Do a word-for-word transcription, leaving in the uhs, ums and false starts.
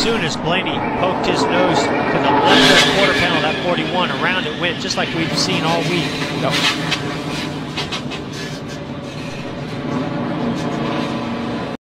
soon as Blaney poked his nose to the left of the quarter panel, that forty-one, around it went, just like we've seen all week. Yep.